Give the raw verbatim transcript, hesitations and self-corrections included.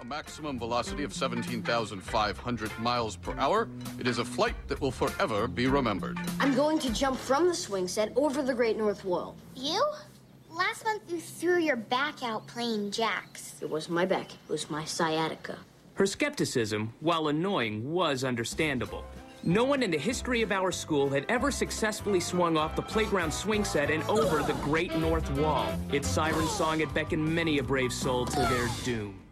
a maximum velocity of seventeen thousand five hundred miles per hour. It is a flight that will forever be remembered. I'm going to jump from the swing set over the Great North Wall. You? Last month you threw your back out playing jacks. It wasn't my back, it was my sciatica. Her skepticism, while annoying, was understandable. No one in the history of our school had ever successfully swung off the playground swing set and over the Great North Wall. Its siren song had beckoned many a brave soul to their doom.